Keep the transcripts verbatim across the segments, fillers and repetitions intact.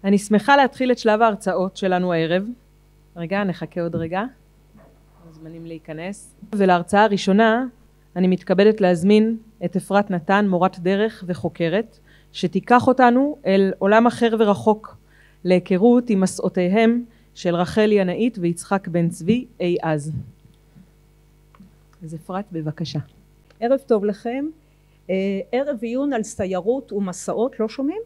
אני שמחה להתחיל את שלב ההרצאות שלנו הערב. רגע, נחכה עוד רגע. מוזמנים להיכנס. ולהרצאה הראשונה, אני מתכבדת להזמין את אפרת נתן, מורת דרך וחוקרת, שתיקח אותנו אל עולם אחר ורחוק, להיכרות עם מסעותיהם של רחל ינאית ויצחק בן צבי אי אז. אז אפרת, בבקשה. ערב טוב לכם. ערב עיון על סיירות ומסעות, לא שומעים?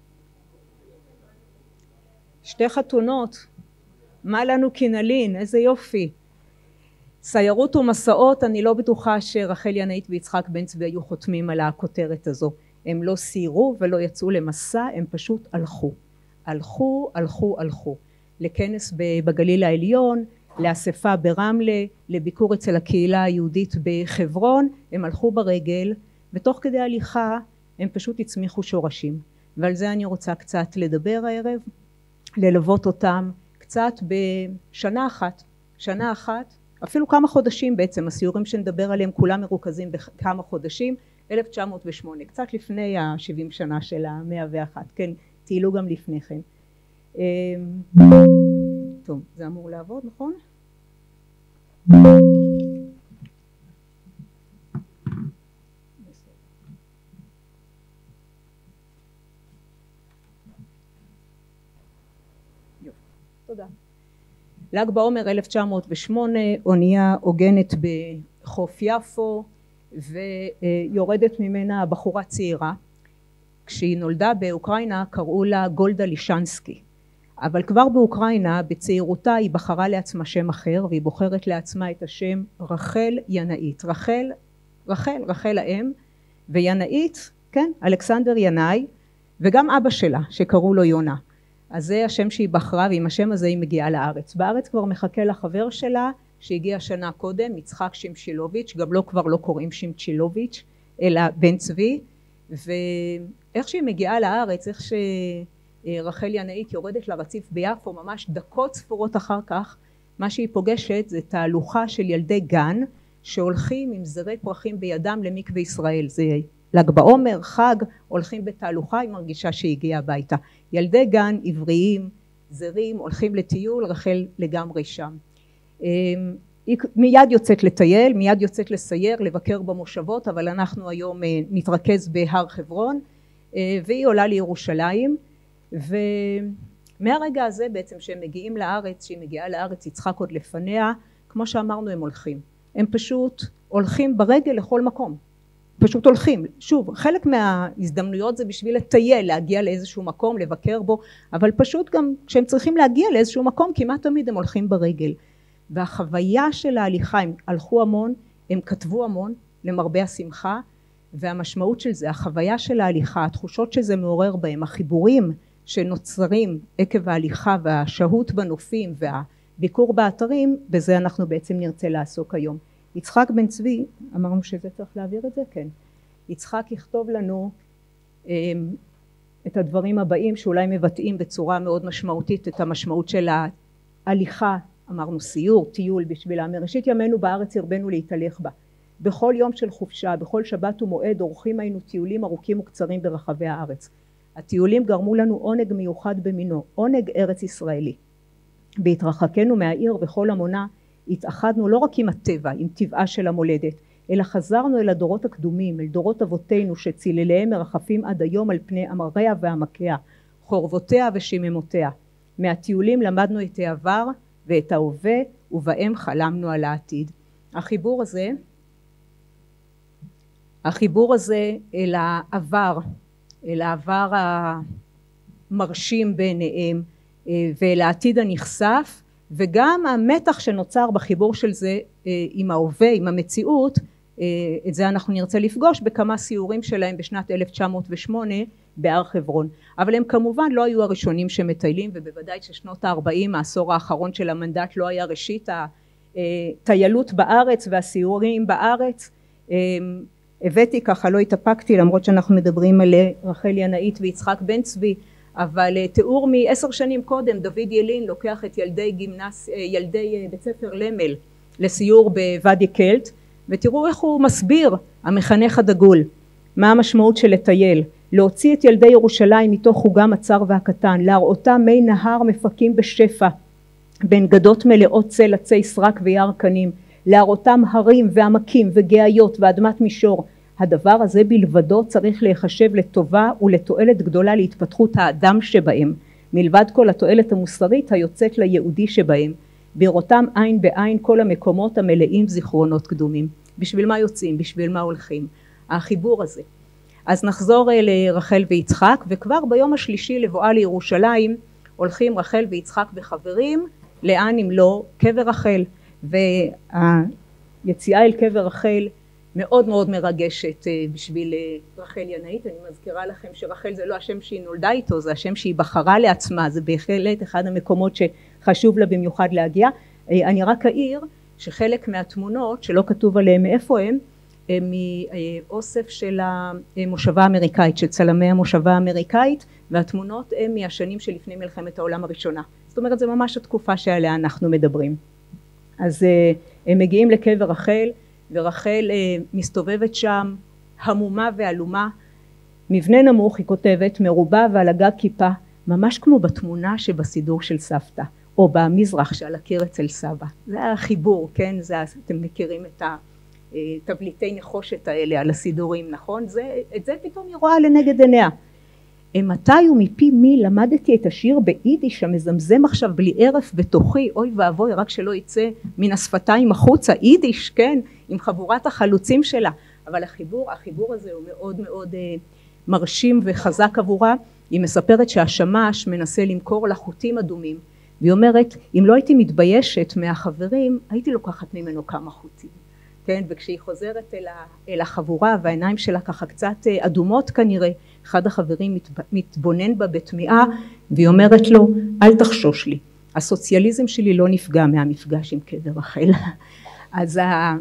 שתי חתונות, מה לנו כי נלין, איזה יופי. סיירות ומסעות, אני לא בטוחה שרחל ינאית ויצחק בן צבי היו חותמים על הכותרת הזו. הם לא סיירו ולא יצאו למסע, הם פשוט הלכו. הלכו, הלכו, הלכו. לכנס בגליל העליון, לאספה ברמלה, לביקור אצל הקהילה היהודית בחברון, הם הלכו ברגל, ותוך כדי הליכה הם פשוט הצמיחו שורשים. ועל זה אני רוצה קצת לדבר הערב, ללוות אותם קצת בשנה אחת, שנה אחת, אפילו כמה חודשים בעצם, הסיורים שנדבר עליהם כולם מרוכזים בכמה חודשים, אלף תשע מאות ושמונה, קצת לפני ה-שבעים שנה של ה-מאה ואחת, כן, טיילו גם לפני כן. טוב, זה אמור לעבוד, נכון? תודה. ל"ג בעומר אלף תשע מאות ושמונה, אונייה עוגנת בחוף יפו ויורדת ממנה בחורה צעירה. כשהיא נולדה באוקראינה קראו לה גולדה לישנסקי, אבל כבר באוקראינה בצעירותה היא בחרה לעצמה שם אחר, והיא בוחרת לעצמה את השם רחל ינאית. רחל, רחל, רחל האם, וינאית, כן, אלכסנדר ינאי, וגם אבא שלה שקראו לו יונה. אז זה השם שהיא בחרה, ועם השם הזה היא מגיעה לארץ. בארץ כבר מחכה לחבר שלה שהגיע שנה קודם, יצחק שמשילוביץ', גם לא כבר לא קוראים שמשילוביץ', אלא בן צבי. ואיך שהיא מגיעה לארץ, איך שרחל ינאית יורדת לרציף ביפו, ממש דקות ספורות אחר כך, מה שהיא פוגשת זה תהלוכה של ילדי גן, שהולכים עם זרי פרחים בידם למקווה ישראל. זה ל"ג בעומר, חג, הולכים בתהלוכה, היא מרגישה שהיא הגיעה הביתה. ילדי גן, עבריים, זרים, הולכים לטיול, רחל לגמרי שם. היא מיד יוצאת לטייל, מיד יוצאת לסייר, לבקר במושבות, אבל אנחנו היום נתרכז בהר חברון, והיא עולה לירושלים, ומהרגע הזה בעצם שהם מגיעים לארץ, שהיא מגיעה לארץ, יצחק עוד לפניה, כמו שאמרנו הם הולכים. הם פשוט הולכים ברגל לכל מקום. פשוט הולכים. שוב, חלק מההזדמנויות זה בשביל לטייל, להגיע לאיזשהו מקום, לבקר בו, אבל פשוט גם כשהם צריכים להגיע לאיזשהו מקום, כמעט תמיד הם הולכים ברגל. והחוויה של ההליכה, הם הלכו המון, הם כתבו המון, למרבה השמחה, והמשמעות של זה, החוויה של ההליכה, התחושות שזה מעורר בהם, החיבורים שנוצרים עקב ההליכה והשהות בנופים והביקור באתרים, בזה אנחנו בעצם נרצה לעסוק היום. יצחק בן צבי, אמרנו שזה צריך להעביר את זה? כן. יצחק יכתוב לנו את הדברים הבאים שאולי מבטאים בצורה מאוד משמעותית את המשמעות של ההליכה, אמרנו סיור, טיול בשבילה. מראשית ימינו בארץ הרבנו להתהלך בה. בכל יום של חופשה, בכל שבת ומועד עורכים היינו טיולים ארוכים וקצרים ברחבי הארץ. הטיולים גרמו לנו עונג מיוחד במינו, עונג ארץ ישראלי. בהתרחקנו מהעיר וכל המונה, התאחדנו לא רק עם הטבע, עם טבעה של המולדת, אלא חזרנו אל הדורות הקדומים, אל דורות אבותינו שצילליהם מרחפים עד היום על פני אמריה ועמקיה, חורבותיה ושיממותיה. מהטיולים למדנו את העבר ואת ההווה, ובהם חלמנו על העתיד. החיבור הזה, החיבור הזה אל העבר, אל העבר המרשים ביניהם, ואל העתיד הנחשף, וגם המתח שנוצר בחיבור של זה עם ההווה, עם המציאות, את זה אנחנו נרצה לפגוש בכמה סיורים שלהם בשנת אלף תשע מאות ושמונה בהר חברון. אבל הם כמובן לא היו הראשונים שמטיילים, ובוודאי ששנות ה-ארבעים, העשור האחרון של המנדט, לא היה ראשית הטיילות בארץ והסיורים בארץ. הבאתי ככה, לא התאפקתי, למרות שאנחנו מדברים על רחל ינאית ויצחק בן צבי, אבל תיאור מעשר שנים קודם, דוד ילין לוקח את ילדי גימנס, ילדי בית ספר למל לסיור בוואדי קלט, ותראו איך הוא מסביר, המחנך הדגול, מה המשמעות של לטייל. להוציא את ילדי ירושלים מתוך חוגם הצר והקטן, להראותם מי נהר מפקים בשפע בין גדות מלאות צל עצי סרק ויער קנים, להראותם הרים ועמקים וגאיות ואדמת מישור. הדבר הזה בלבדו צריך להיחשב לטובה ולתועלת גדולה להתפתחות האדם שבהם, מלבד כל התועלת המוסרית היוצאת ליהודי שבהם, בראותם עין בעין כל המקומות המלאים זיכרונות קדומים. בשביל מה יוצאים? בשביל מה הולכים? החיבור הזה. אז נחזור לרחל ויצחק, וכבר ביום השלישי לבואה לירושלים הולכים רחל ויצחק וחברים, לאן אם לא? קבר רחל. והיציאה אל קבר רחל מאוד מאוד מרגשת בשביל רחל ינאית. אני מזכירה לכם שרחל זה לא השם שהיא נולדה איתו, זה השם שהיא בחרה לעצמה, זה בהחלט אחד המקומות שחשוב לה במיוחד להגיע. אני רק אעיר שחלק מהתמונות שלא כתוב עליהם מאיפה הם, הם מאוסף של המושבה האמריקאית, של צלמי המושבה האמריקאית, והתמונות הם מהשנים שלפני מלחמת העולם הראשונה. זאת אומרת, זה ממש התקופה שעליה אנחנו מדברים. אז הם מגיעים לקבר רחל, ורחל מסתובבת שם המומה ועלומה, מבנה נמוך, היא כותבת, מרובה ועל הגג כיפה, ממש כמו בתמונה שבסידור של סבתא, או במזרח שעל הקיר אצל סבא. זה החיבור, כן? זה, אתם מכירים את התבליטי נחושת האלה על הסידורים, נכון? זה, את זה פתאום היא רואה לנגד עיניה. מתי ומפי מי למדתי את השיר ביידיש המזמזם עכשיו בלי ערף בתוכי, אוי ואבוי, רק שלא יצא מן השפתיים החוצה, יידיש, כן, עם חבורת החלוצים שלה. אבל החיבור, החיבור הזה הוא מאוד מאוד אה, מרשים וחזק עבורה. היא מספרת שהשמש מנסה למכור לה חוטים אדומים, והיא אומרת, אם לא הייתי מתביישת מהחברים, הייתי לוקחת ממנו כמה חוטים. כן, וכשהיא חוזרת אל, ה, אל החבורה, והעיניים שלה ככה קצת אדומות כנראה, אחד החברים מת, מתבונן בה בתמיעה, והיא אומרת לו, אל תחשוש לי, הסוציאליזם שלי לא נפגע מהמפגש עם קבר רחל. אז ה,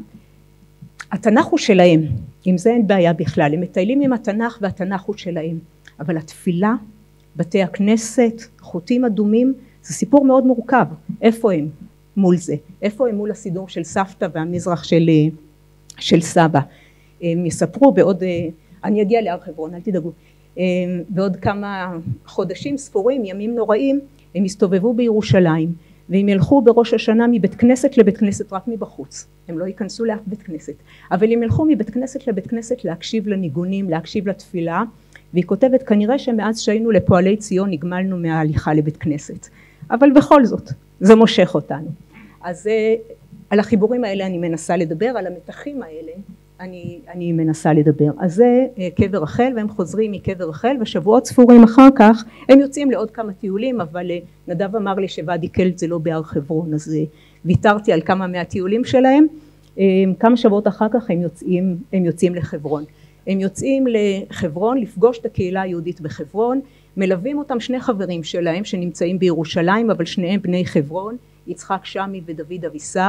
התנ"ך הוא שלהם, עם זה אין בעיה בכלל, הם מטיילים עם התנ"ך והתנ"ך הוא שלהם, אבל התפילה, בתי הכנסת, חוטים אדומים, זה סיפור מאוד מורכב. איפה הם מול זה? איפה הם מול הסידור של סבתא והמזרח של, של סבא? הם יספרו בעוד, אני אגיע להר חברון, אל תדאגו, בעוד כמה חודשים ספורים, ימים נוראים, הם יסתובבו בירושלים, והם ילכו בראש השנה מבית כנסת לבית כנסת רק מבחוץ. הם לא ייכנסו לאף בית כנסת, אבל הם ילכו מבית כנסת לבית כנסת להקשיב לניגונים, להקשיב לתפילה, והיא כותבת, כנראה שמאז שהיינו לפועלי ציון נגמלנו מההליכה לבית כנסת. אבל בכל זאת, זה מושך אותנו. אז על החיבורים האלה אני מנסה לדבר, על המתחים האלה אני, אני מנסה לדבר. אז זה קבר רחל, והם חוזרים מקבר רחל, ושבועות ספורים אחר כך הם יוצאים לעוד כמה טיולים, אבל נדב אמר לי שוואדי קלט זה לא בהר חברון, אז ויתרתי על כמה מהטיולים שלהם. כמה שבועות אחר כך הם יוצאים, הם יוצאים לחברון. הם יוצאים לחברון לפגוש את הקהילה היהודית בחברון, מלווים אותם שני חברים שלהם שנמצאים בירושלים, אבל שניהם בני חברון, יצחק שמי ודוד אבישר.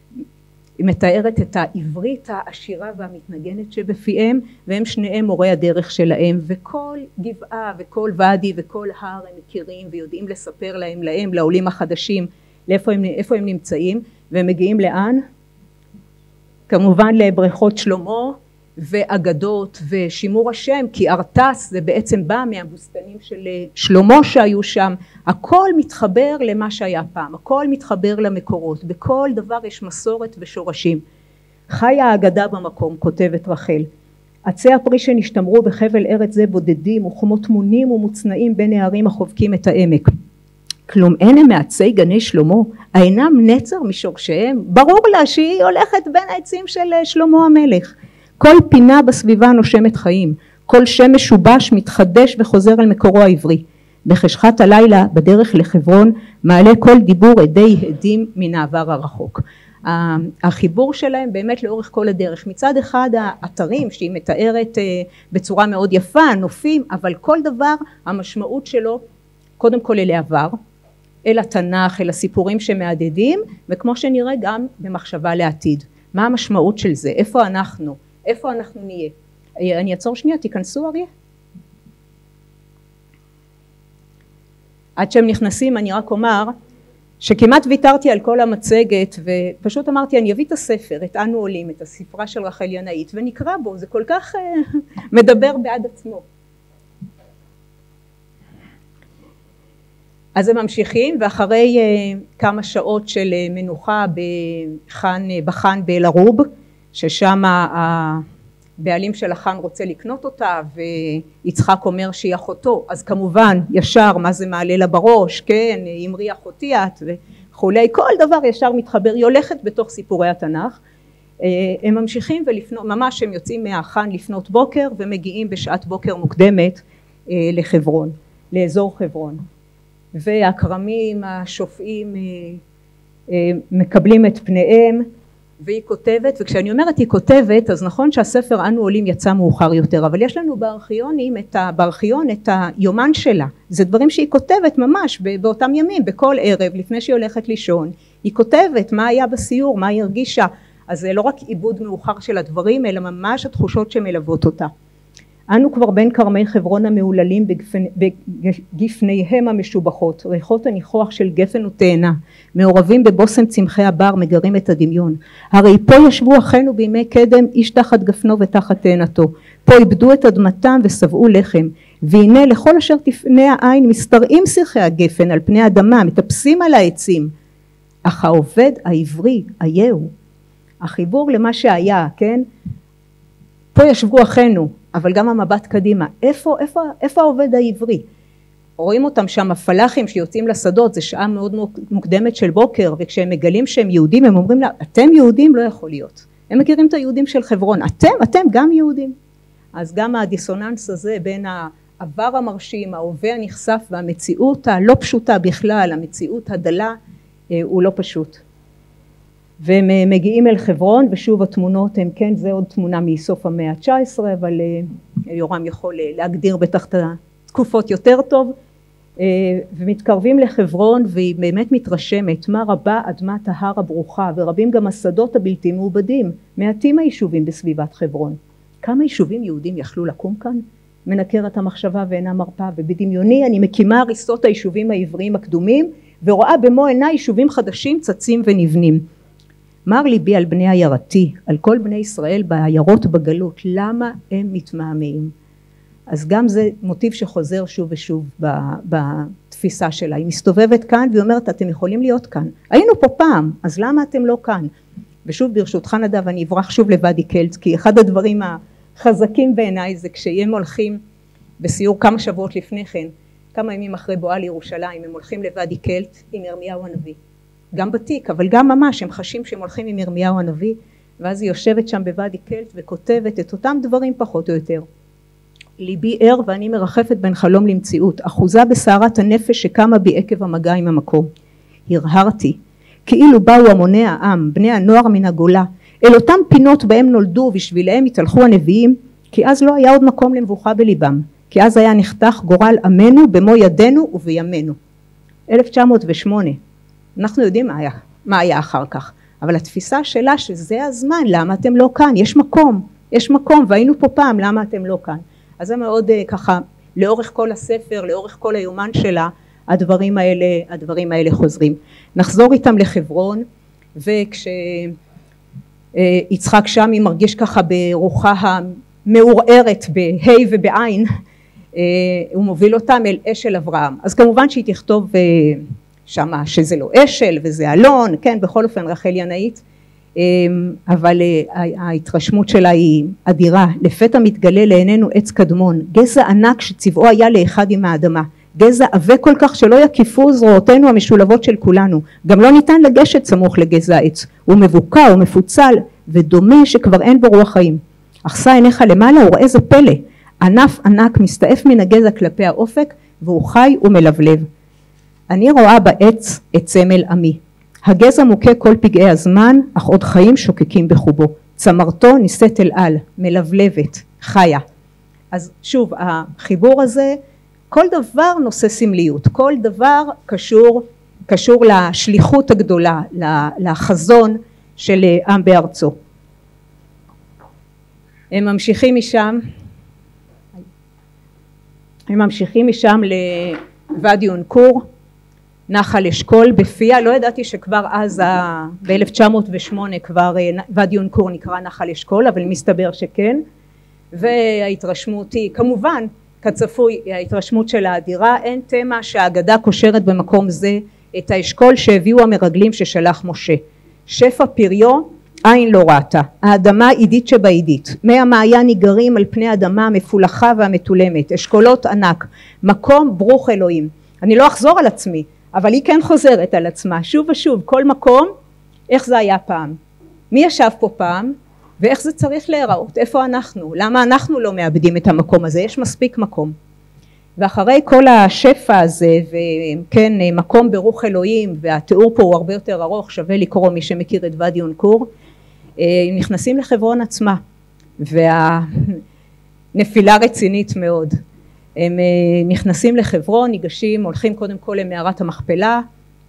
היא מתארת את העברית העשירה והמתנגנת שבפיהם, והם שניהם מורי הדרך שלהם, וכל גבעה וכל ואדי וכל הר הם מכירים ויודעים לספר להם, להם, לעולים החדשים, לאיפה הם, איפה הם נמצאים, והם מגיעים לאן? כמובן לבריכות שלמה, ואגדות ושימור השם, כי ארטס זה בעצם בא מהבוסתנים של שלמה שהיו שם. הכל מתחבר למה שהיה פעם, הכל מתחבר למקורות, בכל דבר יש מסורת ושורשים. חיה האגדה במקום, כותבת רחל, עצי הפרי שנשתמרו בחבל ארץ זה בודדים וכמו תמונים ומוצנעים בין הערים החובקים את העמק. כלום אין הם מעצי גני שלמה, אינם נצר משורשיהם? ברור לה שהיא הולכת בין העצים של שלמה המלך. כל פינה בסביבה נושמת חיים, כל שם משובש מתחדש וחוזר אל מקורו העברי. בחשכת הלילה בדרך לחברון מעלה כל דיבור עדי עדים מן העבר הרחוק. החיבור שלהם באמת לאורך כל הדרך, מצד אחד האתרים שהיא מתארת בצורה מאוד יפה, נופים, אבל כל דבר המשמעות שלו קודם כל אל העבר, אל התנ"ך, אל הסיפורים שמעדדים, וכמו שנראה גם במחשבה לעתיד. מה המשמעות של זה? איפה אנחנו? איפה אנחנו נהיה? אני אעצור שנייה, תיכנסו אריה. עד שהם נכנסים אני רק אומר שכמעט ויתרתי על כל המצגת ופשוט אמרתי אני אביא את הספר, את אנו עולים, את הספרה של רחל ינאית ונקרא בו, זה כל כך מדבר בעד עצמו. אז הם ממשיכים, ואחרי uh, כמה שעות של uh, מנוחה בחאן, uh, בחאן באל-ערוב, ששם הבעלים של החאן רוצה לקנות אותה, ויצחק אומר שהיא אחותו, אז כמובן ישר מה זה מעלה לה בראש, כן, אמרי אחותי את וכולי, כל דבר ישר מתחבר, היא הולכת בתוך סיפורי התנ"ך. uh, הם ממשיכים ולפנות, ממש הם יוצאים מהחאן לפנות בוקר, ומגיעים בשעת בוקר מוקדמת uh, לחברון, לאזור חברון. והכרמים השופעים מקבלים את פניהם, והיא כותבת, וכשאני אומרת היא כותבת, אז נכון שהספר אנו עולים יצא מאוחר יותר, אבל יש לנו בארכיונים, את ה, בארכיון את היומן שלה, זה דברים שהיא כותבת ממש באותם ימים, בכל ערב, לפני שהיא הולכת לישון, היא כותבת מה היה בסיור, מה היא הרגישה, אז זה לא רק עיבוד מאוחר של הדברים, אלא ממש התחושות שמלוות אותה. אנו כבר בין כרמי חברון המעוללים בגפניהם המשובחות, ריחות הניחוח של גפן ותאנה, מעורבים בבוסם צמחי הבר מגרים את הדמיון. הרי פה ישבו אחינו בימי קדם איש תחת גפנו ותחת תאנתו, פה איבדו את אדמתם ושבעו לחם, והנה לכל אשר תפנה העין מסתרעים שיחי הגפן על פני אדמה, מטפסים על העצים, אך העובד העברי היהו. החיבור למה שהיה, כן? פה ישבו אחינו, אבל גם המבט קדימה, איפה, איפה, איפה העובד העברי? רואים אותם שם הפלאחים שיוצאים לשדות, זה שעה מאוד מוקדמת של בוקר, וכשהם מגלים שהם יהודים, הם אומרים לה, אתם יהודים? לא יכול להיות. הם מכירים את היהודים של חברון, אתם, אתם גם יהודים. אז גם הדיסוננס הזה בין העבר המרשים, ההווה הנחשף, והמציאות הלא פשוטה בכלל, המציאות הדלה, הוא לא פשוט. והם מגיעים אל חברון, ושוב התמונות הם, כן, זה עוד תמונה מסוף המאה ה-תשע עשרה, אבל יורם יכול להגדיר בטח את התקופות יותר טוב, ומתקרבים לחברון, והיא באמת מתרשמת, מה רבה אדמת ההר הברוכה, ורבים גם השדות הבלתי מעובדים, מעטים היישובים בסביבת חברון. כמה יישובים יהודים יכלו לקום כאן? מנקרת המחשבה ואינה מרפה, ובדמיוני אני מקימה הריסות היישובים העבריים הקדומים, ורואה במו עיניי יישובים חדשים צצים ונבנים. מר ליבי על בני עיירתי, על כל בני ישראל בעיירות בגלות, למה הם מתמהמהים? אז גם זה מוטיב שחוזר שוב ושוב בתפיסה שלה. היא מסתובבת כאן והיא אומרת, אתם יכולים להיות כאן. היינו פה פעם, אז למה אתם לא כאן? ושוב ברשותך נדב, אני אברח שוב לוואדי קלט, כי אחד הדברים החזקים בעיניי זה כשהם הולכים בסיור כמה שבועות לפני כן, כמה ימים אחרי בואה לירושלים, הם הולכים לוואדי קלט עם ירמיהו הנביא. גם בתיק, אבל גם ממש, הם חשים שהם הולכים עם ירמיהו הנביא, ואז היא יושבת שם בוואדי קלט וכותבת את אותם דברים פחות או יותר. ליבי ער ואני מרחפת בין חלום למציאות, אחוזה בסערת הנפש שקמה בי עקב המגע עם המקום. הרהרתי, כאילו באו המוני העם, בני הנוער מן הגולה, אל אותם פינות בהם נולדו בשבילהם התהלכו הנביאים, כי אז לא היה עוד מקום למבוכה בליבם, כי אז היה נחתך גורל עמנו במו ידינו ובימינו. אלף תשע מאות ושמונה, אנחנו יודעים מה היה, מה היה אחר כך, אבל התפיסה שלה שזה הזמן, למה אתם לא כאן? יש מקום, יש מקום, והיינו פה פעם, למה אתם לא כאן? אז זה מאוד ככה, לאורך כל הספר, לאורך כל היומן שלה, הדברים האלה, הדברים האלה חוזרים. נחזור איתם לחברון, וכשיצחק שמי מרגיש ככה ברוחה המעורערת בה' ובעין, הוא מוביל אותם אל אשל אברהם. אז כמובן שהיא תכתוב שמה שזה לא אשל וזה אלון, כן, בכל אופן רחל ינאית, אבל ההתרשמות שלה היא אדירה. לפתע מתגלה לעינינו עץ קדמון, גזע ענק שצבעו היה לאחד עם האדמה, גזע עבה כל כך שלא יקיפו זרועותינו המשולבות של כולנו, גם לא ניתן לגשת סמוך לגזע העץ, הוא מבוקע ומפוצל ודומה שכבר אין בו רוח חיים. אך שא עיניך למעלה וראה זה פלא, ענף ענק מסתעף מן הגזע כלפי האופק והוא חי ומלבלב. אני רואה בעץ את סמל עמי, הגזע מוכה כל פגעי הזמן, אך עוד חיים שוקקים בחובו. צמרתו נישאת אל על, מלבלבת, חיה. אז שוב, החיבור הזה, כל דבר נושא סמליות, כל דבר קשור, קשור לשליחות הגדולה, לחזון של עם בארצו. הם ממשיכים משם, הם ממשיכים משם לוואדי יונקור, נחל אשכול בפיה, לא ידעתי שכבר אז ב-אלף תשע מאות ושמונה כבר ואדי יונקור נקרא נחל אשכול, אבל מסתבר שכן, וההתרשמות היא כמובן כצפוי ההתרשמות שלה אדירה, אין תמה שהאגדה קושרת במקום זה את האשכול שהביאו המרגלים ששלח משה. שפע פריו עין לא ראתה, האדמה עידית שבעידית, מי המעיין ניגרים על פני האדמה המפולחה והמתולמת, אשכולות ענק, מקום ברוך אלוהים. אני לא אחזור על עצמי, אבל היא כן חוזרת על עצמה שוב ושוב, כל מקום, איך זה היה פעם, מי ישב פה פעם, ואיך זה צריך להיראות, איפה אנחנו, למה אנחנו לא מאבדים את המקום הזה, יש מספיק מקום. ואחרי כל השפע הזה, וכן מקום ברוך אלוהים, והתיאור פה הוא הרבה יותר ארוך, שווה לקרוא מי שמכיר את ואדי אונקור, נכנסים לחברון עצמה, והנפילה רצינית מאוד. הם נכנסים לחברון, ניגשים, הולכים קודם כל למערת המכפלה,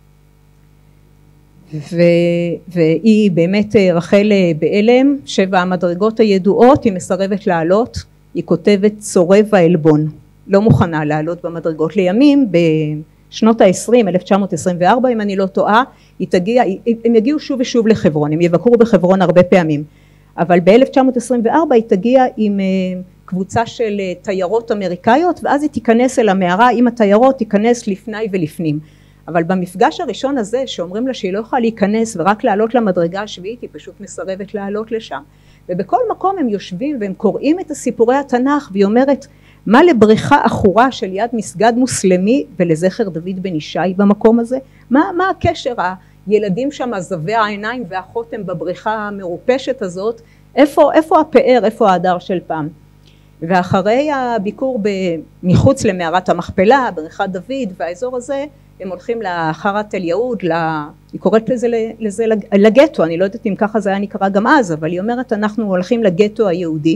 ו... והיא באמת רחל באלם, שבע המדרגות הידועות, היא מסרבת לעלות, היא כותבת צורב העלבון, לא מוכנה לעלות במדרגות. לימים בשנות ה-עשרים, אלף תשע מאות עשרים וארבע אם אני לא טועה, היא תגיע, הם יגיעו שוב ושוב לחברון, הם יבקרו בחברון הרבה פעמים, אבל ב-אלף תשע מאות עשרים וארבע היא תגיע עם קבוצה של תיירות אמריקאיות, ואז היא תיכנס אל המערה עם התיירות, תיכנס לפני ולפנים. אבל במפגש הראשון הזה שאומרים לה שהיא לא יכולה להיכנס ורק לעלות למדרגה השביעית, היא פשוט מסרבת לעלות לשם. ובכל מקום הם יושבים והם קוראים את הסיפורי התנ"ך, והיא אומרת, מה לבריכה אחורה של יד מסגד מוסלמי ולזכר דוד בן ישי במקום הזה? מה, מה הקשר? הילדים שם עזבי העיניים והחותם בבריכה המרופשת הזאת, איפה, איפה הפאר, איפה ההדר של פעם? ואחרי הביקור מחוץ למערת המכפלה, בריכת דוד והאזור הזה, הם הולכים לחרת אל יהוד, היא קוראת לזה, לזה לגטו, אני לא יודעת אם ככה זה היה נקרא גם אז, אבל היא אומרת אנחנו הולכים לגטו היהודי,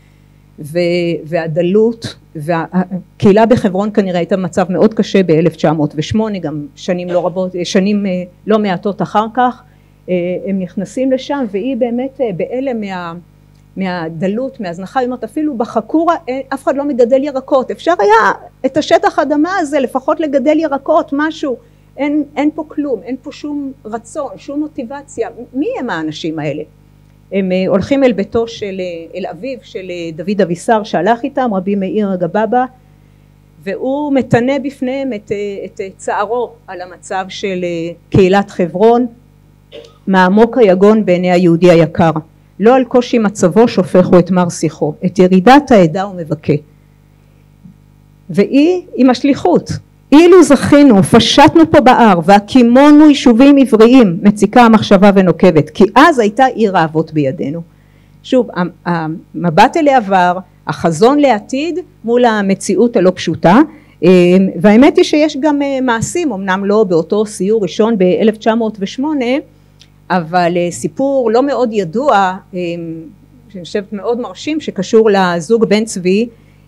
והדלות, והקהילה בחברון כנראה הייתה במצב מאוד קשה ב-אלף תשע מאות ושמונה, גם שנים לא רבות, שנים לא מעטות אחר כך, הם נכנסים לשם, והיא באמת באלם מה... מהדלות, מהזנחה, היא אומרת אפילו בחקורה אף אחד לא מגדל ירקות, אפשר היה את השטח אדמה הזה לפחות לגדל ירקות, משהו, אין, אין פה כלום, אין פה שום רצון, שום מוטיבציה. מי הם האנשים האלה? הם הולכים אל ביתו של, אל אביו של דוד אבישר שהלך איתם, רבי מאיר הגבאבא, והוא מתנה בפניהם את, את צערו על המצב של קהילת חברון, מעמוק היגון בעיני היהודי היקר. לא על קושי מצבו שופכו את מר שיחו, את ירידת העדה הוא מבכה. והיא עם השליחות, אילו זכינו, פשטנו פה בהר, והקימונו יישובים עבריים, מציקה המחשבה ונוקבת, כי אז הייתה עיר האבות בידינו. שוב, המבט אל העבר, החזון לעתיד, מול המציאות הלא פשוטה, והאמת היא שיש גם מעשים, אמנם לא באותו סיור ראשון ב-אלף תשע מאות ושמונה, אבל סיפור לא מאוד ידוע, שאני חושבת מאוד מרשים, שקשור לזוג בן צבי,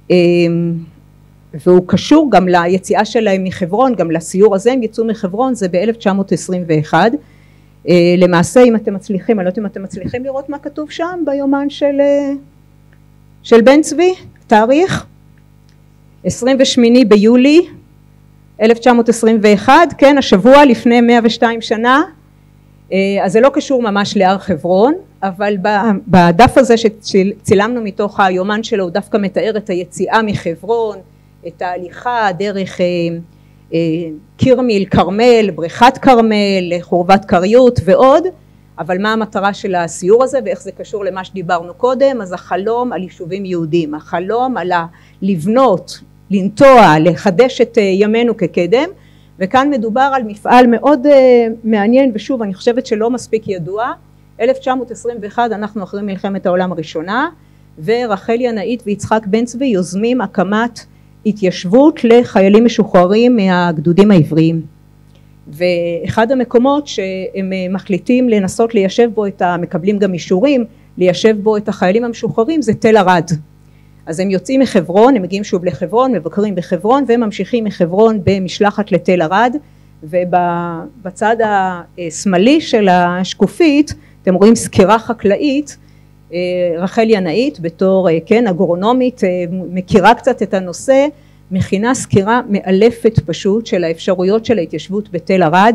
והוא קשור גם ליציאה שלהם מחברון, גם לסיור הזה הם יצאו מחברון, זה ב-אלף תשע מאות עשרים ואחת. למעשה אם אתם מצליחים, אני לא יודעת אם אתם מצליחים לראות מה כתוב שם ביומן של, של בן צבי, תאריך, עשרים ושמונה ביולי אלף תשע מאות עשרים ואחת, כן, השבוע לפני מאה ושתיים שנה, אז זה לא קשור ממש להר חברון, אבל בדף הזה שצילמנו מתוך היומן שלו, הוא דווקא מתאר את היציאה מחברון, את ההליכה דרך קירמיל, כרמל, בריכת כרמל, חורבת קריות ועוד, אבל מה המטרה של הסיור הזה ואיך זה קשור למה שדיברנו קודם? אז החלום על יישובים יהודים, החלום על לבנות, לנטוע, לחדש את ימינו כקדם, וכאן מדובר על מפעל מאוד מעניין, ושוב אני חושבת שלא מספיק ידוע. אלף תשע מאות עשרים ואחת אנחנו אחרי מלחמת העולם הראשונה, ורחל ינאית ויצחק בן צבי יוזמים הקמת התיישבות לחיילים משוחררים מהגדודים העבריים, ואחד המקומות שהם מחליטים לנסות ליישב בו את המקבלים גם אישורים ליישב בו את החיילים המשוחררים זה תל ערד. אז הם יוצאים מחברון, הם מגיעים שוב לחברון, מבקרים בחברון והם ממשיכים מחברון במשלחת לתל ערד, ובצד השמאלי של השקופית אתם רואים סקירה חקלאית, רחל ינאית בתור כן אגרונומית מכירה קצת את הנושא, מכינה סקירה מאלפת פשוט של האפשרויות של ההתיישבות בתל ערד.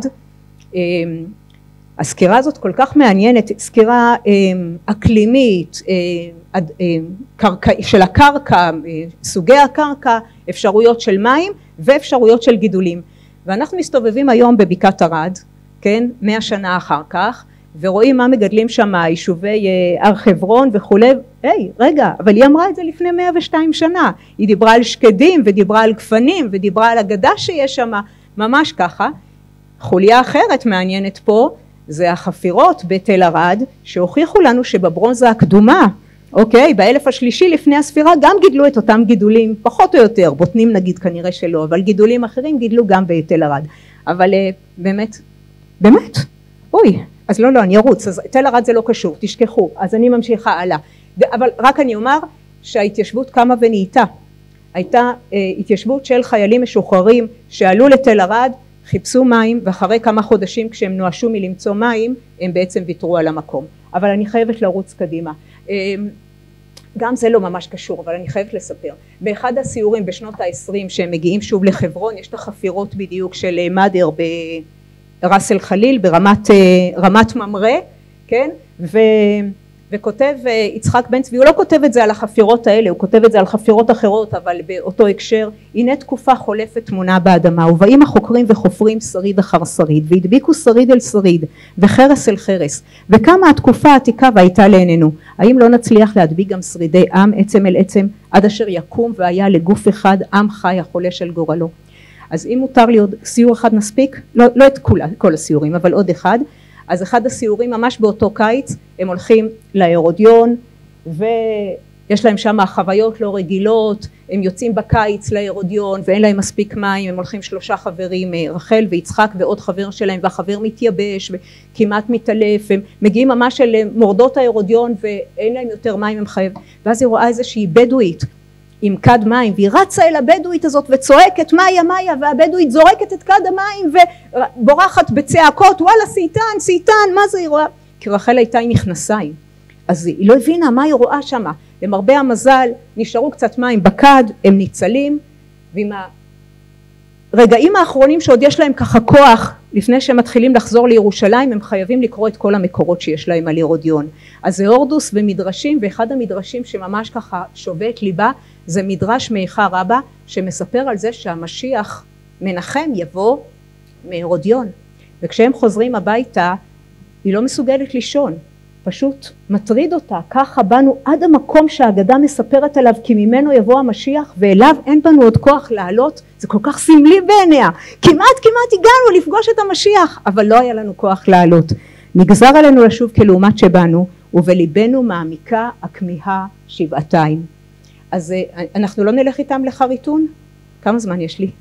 הסקירה הזאת כל כך מעניינת, סקירה אקלימית, של הקרקע, סוגי הקרקע, אפשרויות של מים ואפשרויות של גידולים. ואנחנו מסתובבים היום בבקעת ארד, כן, מאה שנה אחר כך, ורואים מה מגדלים שם יישובי הר חברון וכולי. היי, רגע, אבל היא אמרה את זה לפני מאה ושתיים שנה. היא דיברה על שקדים ודיברה על גפנים ודיברה על אגדה שיש שם, ממש ככה. חוליה אחרת מעניינת פה, זה החפירות בתל ערד, שהוכיחו לנו שבברונזה הקדומה, אוקיי, באלף השלישי לפני הספירה גם גידלו את אותם גידולים, פחות או יותר, בוטנים נגיד כנראה שלא, אבל גידולים אחרים גידלו גם בתל ערד. אבל באמת, באמת, אוי, אז לא, לא, אני ארוץ, אז תל ערד זה לא קשור, תשכחו, אז אני ממשיכה הלאה. אבל רק אני אומר שההתיישבות קמה ונהייתה. הייתה אה, התיישבות של חיילים משוחררים שעלו לתל ערד, חיפשו מים, ואחרי כמה חודשים כשהם נואשו מלמצוא מים, הם בעצם ויתרו על המקום. אבל אני חייבת לרוץ קדימה. אה, גם זה לא ממש קשור, אבל אני חייבת לספר. באחד הסיורים בשנות ה-עשרים שהם מגיעים שוב לחברון, יש את החפירות בדיוק של מדר ב... רס אל חליל ברמת רמת ממרא, כן, ו, וכותב יצחק בן צבי, הוא לא כותב את זה על החפירות האלה, הוא כותב את זה על חפירות אחרות, אבל באותו הקשר, הנה תקופה חולפת תמונה באדמה, ובאים החוקרים וחופרים שריד אחר שריד, והדביקו שריד אל שריד, וחרס אל חרס, וכמה התקופה העתיקה והייתה לעינינו, האם לא נצליח להדביק גם שרידי עם, עצם אל עצם, עד אשר יקום והיה לגוף אחד, עם חי החולש על גורלו. אז אם מותר לי עוד סיור אחד נספיק, לא, לא את כל, כל הסיורים, אבל עוד אחד, אז אחד הסיורים ממש באותו קיץ, הם הולכים להרודיון, ויש להם שם חוויות לא רגילות, הם יוצאים בקיץ להרודיון, ואין להם מספיק מים, הם הולכים שלושה חברים, רחל ויצחק ועוד חבר שלהם, והחבר מתייבש וכמעט מתעלף, הם מגיעים ממש אל מורדות ההרודיון, ואין להם יותר מים, הם חייב, ואז היא רואה איזושהי בדואית, עם כד מים, והיא רצה אל הבדואית הזאת וצועקת מאיה מאיה, והבדואית זורקת את כד המים ובורחת בצעקות, וואלה סייטן סייטן, מה זה היא רואה? כי רחל הייתה עם מכנסיים, אז היא לא הבינה מה היא רואה שמה. למרבה המזל נשארו קצת מים בכד, הם ניצלים, ועם הרגעים האחרונים שעוד יש להם ככה כוח לפני שהם מתחילים לחזור לירושלים, הם חייבים לקרוא את כל המקורות שיש להם על הרודיון. אז זה הורדוס ומדרשים, ואחד המדרשים שממש ככה שובה את ליבה זה מדרש מאיכה רבה, שמספר על זה שהמשיח מנחם יבוא מהרודיון, וכשהם חוזרים הביתה היא לא מסוגלת לישון, פשוט מטריד אותה, ככה באנו עד המקום שהאגדה מספרת עליו, כי ממנו יבוא המשיח ואליו אין בנו עוד כוח לעלות, זה כל כך סמלי בעיניה, כמעט כמעט הגענו לפגוש את המשיח, אבל לא היה לנו כוח לעלות, נגזר עלינו לשוב כלעומת שבאנו, ובליבנו מעמיקה הכמיהה שבעתיים. אז אנחנו לא נלך איתם לחריטון? כמה זמן יש לי?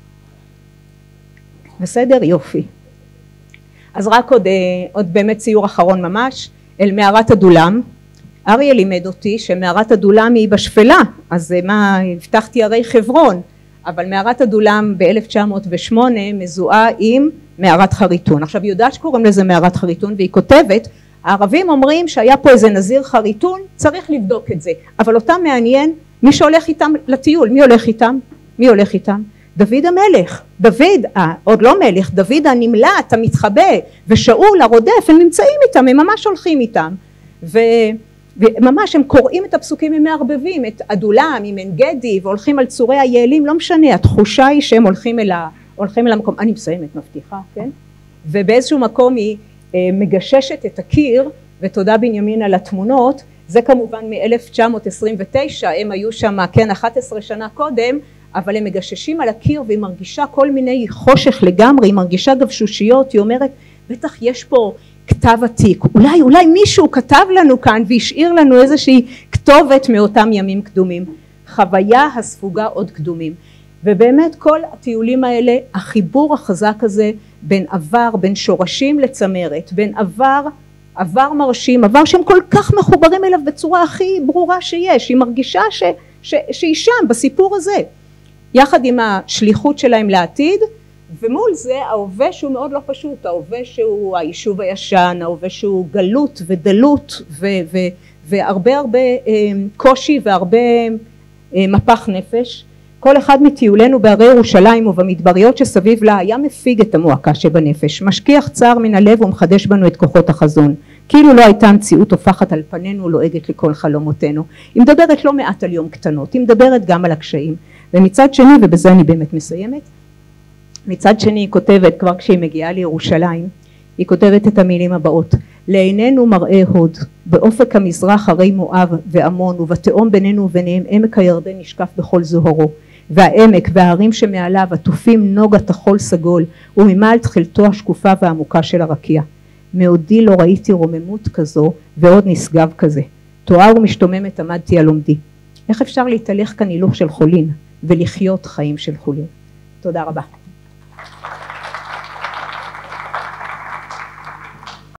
בסדר? יופי. אז רק עוד, עוד באמת ציור אחרון ממש, אל מערת הדולם. אריה לימד אותי שמערת הדולם היא בשפלה, אז מה, הבטחתי הרי חברון, אבל מערת הדולם ב-אלף תשע מאות ושמונה מזוהה עם מערת חריטון. עכשיו היא יודעת שקוראים לזה מערת חריטון, והיא כותבת, הערבים אומרים שהיה פה איזה נזיר חריטון, צריך לבדוק את זה, אבל אותם מעניין מי שהולך איתם לטיול. מי הולך איתם? מי הולך איתם? דוד המלך, דוד, אה, עוד לא מלך, דוד הנמלט, המתחבא, ושאול הרודף, הם נמצאים איתם, הם ממש הולכים איתם, ו, וממש הם קוראים את הפסוקים, הם מערבבים את הדולם עם עין גדי, והולכים על צורי היעלים, לא משנה, התחושה היא שהם הולכים אל, ה, הולכים אל המקום, אני מסיימת, מבטיחה, כן? ובאיזשהו מקום היא אה, מגששת את הקיר, ותודה בנימין על התמונות, זה כמובן מ-אלף תשע מאות עשרים ותשע, הם היו שם, כן, אחת עשרה שנה קודם, אבל הם מגששים על הקיר, והיא מרגישה כל מיני חושך לגמרי, היא מרגישה גבשושיות, היא אומרת, בטח יש פה כתב עתיק, אולי, אולי מישהו כתב לנו כאן, והשאיר לנו איזושהי כתובת מאותם ימים קדומים, חוויה הספוגה עוד קדומים, ובאמת כל הטיולים האלה, החיבור החזק הזה, בין עבר, בין שורשים לצמרת, בין עבר, עבר מרשים, עבר שהם כל כך מחוברים אליו בצורה הכי ברורה שיש, היא מרגישה ש, ש, שהיא שם בסיפור הזה, יחד עם השליחות שלהם לעתיד, ומול זה ההווה שהוא מאוד לא פשוט, ההווה שהוא היישוב הישן, ההווה שהוא גלות ודלות ו, ו, והרבה הרבה קושי והרבה מפח נפש. כל אחד מטיולנו בהרי ירושלים ובמדבריות שסביב לה היה מפיג את המועקה שבנפש, משכיח צער מן הלב ומחדש בנו את כוחות החזון. כאילו לא הייתה המציאות הופכת על פנינו, לועגת לכל חלומותינו. היא מדברת לא מעט על יום קטנות, היא מדברת גם על הקשיים. ומצד שני, ובזה אני באמת מסיימת, מצד שני היא כותבת, כבר כשהיא מגיעה לירושלים, היא כותבת את המילים הבאות: לעינינו מראה הוד, באופק המזרח הרי מואב ועמון, ובתהום בינינו וביניהם עמק הירדן נשקף בכל זוהרו, והעמק וההרים שמעליו עטופים נוגה תחול סגול, וממעל תחילתו השקופה והעמוקה של הרקיע. מעודי לא ראיתי רוממות כזו ועוד נשגב כזה. תואר ומשתוממת עמדתי על עומדי. איך אפשר להתהלך כאן הילוך של חולין ולחיות חיים של חולין? תודה רבה.